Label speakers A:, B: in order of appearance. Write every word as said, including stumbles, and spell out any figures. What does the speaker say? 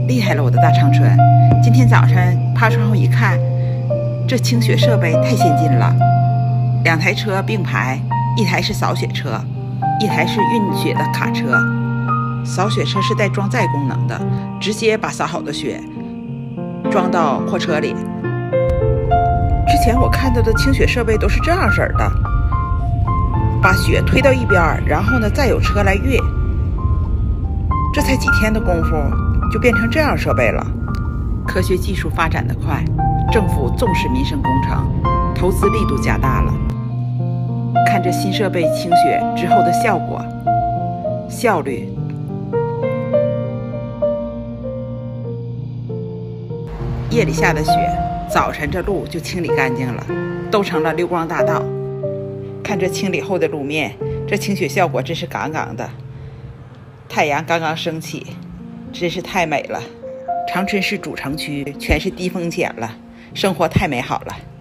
A: 厉害了，我的大长春！今天早上爬窗户一看，这清雪设备太先进了。两台车并排，一台是扫雪车，一台是运雪的卡车。扫雪车是带装载功能的，直接把扫好的雪装到货车里。之前我看到的清雪设备都是这样式儿的，把雪推到一边，然后呢再有车来运。这才几天的功夫就变成这样设备了。科学技术发展得快，政府重视民生工程，投资力度加大了。看这新设备清雪之后的效果，效率。夜里下的雪，早晨这路就清理干净了，都成了溜光大道。看这清理后的路面，这清雪效果真是杠杠的。太阳刚刚升起，真是太美了。长春市主城区全是低风险了，生活太美好了。